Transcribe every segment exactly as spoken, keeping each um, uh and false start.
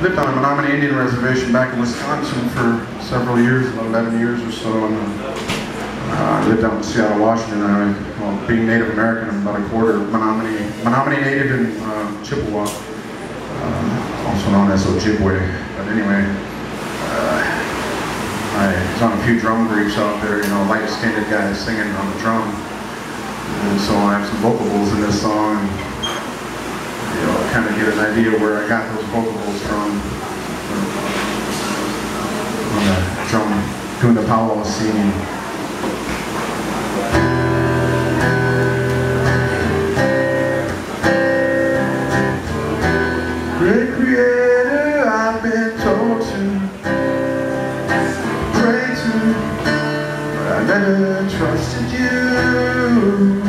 lived on a Menominee Indian reservation back in Wisconsin for several years, about eleven years or so, and uh, I lived out in Seattle, Washington. I, well, being Native American, I'm about a quarter Menominee, Menominee Native and uh, Chippewa, uh, also known as Ojibwe. But anyway, uh, I was on a few drum groups out there, you know, light-skinned guys singing on the drum, and so I have some vocables in this song. And, you know, kind of get an idea where I got those vocals from. On the drum, doing the powwow scene. Great Creator, I've been told to pray to, but I never trusted you.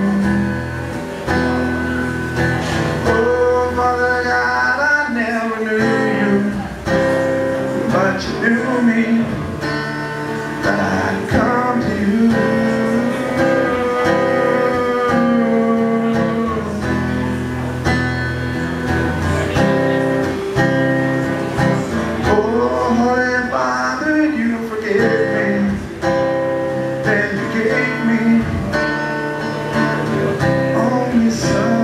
You knew me, that I'd come to you. Oh, if Father, you forgave me, then you gave me your only son.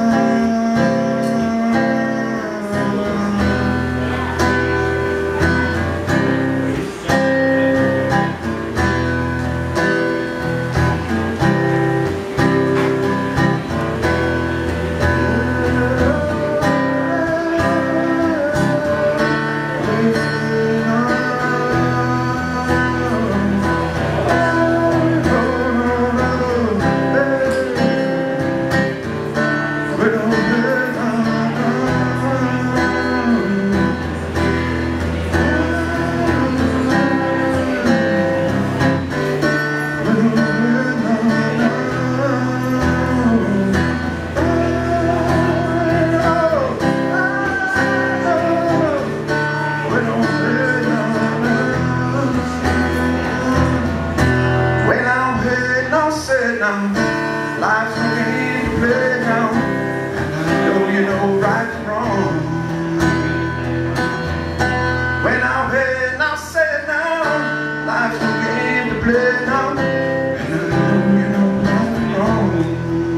Life's a game to play now, and I know you know right from wrong. When I'm heading, I'll say it now. Life's a game to play now, and I know you know right from wrong.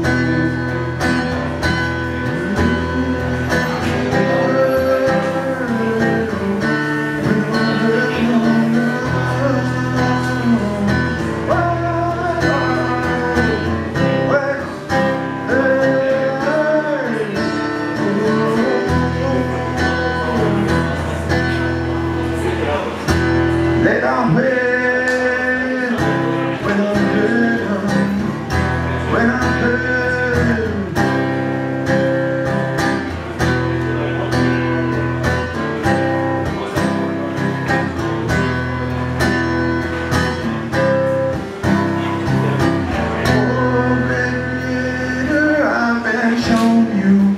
Lay down here when I'm hurt, when I'm hurt. Oh, Creator, I've been shown you,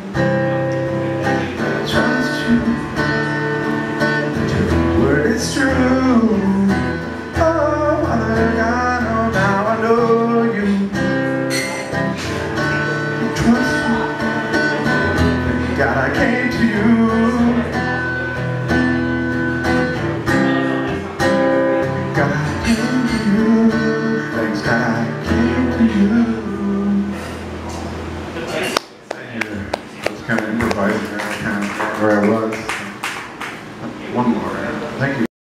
I trust you, your word is true. God, I came to you. God, I came to you. Thanks, God, I came to you. Thank you. I was kind of improvising there, kind of where I was. One more. Thank you.